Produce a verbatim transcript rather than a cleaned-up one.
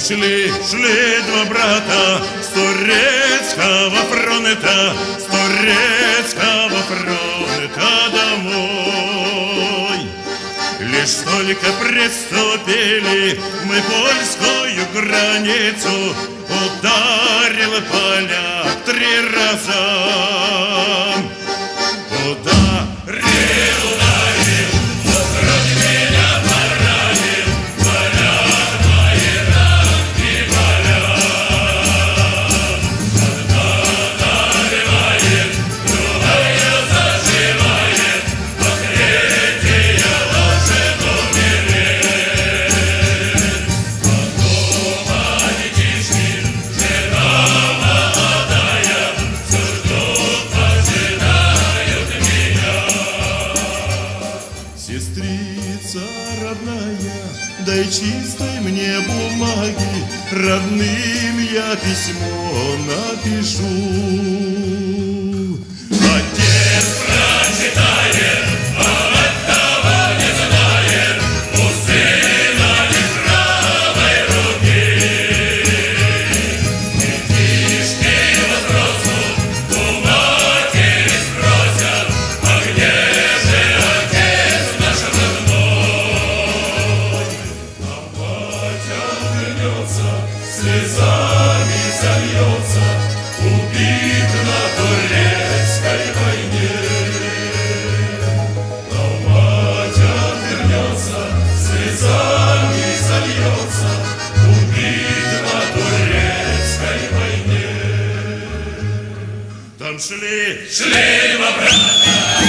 шли, шли два брата с турецкого фронта, с турецкого фронта домой. Лишь только приступили мы польскую границу, ударил поляк три раза. Ударил, ударил, но кровь меня поранил, поляк мои ранки поляк. Когда наливает, другая заживает, но третья ложит умереть. Потом детишки, жена молодая, все ждут, поджидают меня. Сестрица родная, дай чистой мне бумаги, родным я письмо напишу. Отец прочитает, а от того не знает, у сына нет правой руки. Детишки возрастут, у матери спросят, а где же отец наш родной? А батя вернется, слезами зальется, убит на турецкой войне. Но батя вернется, слезами зальется, убит на турецкой войне. Там шли, шли два брата.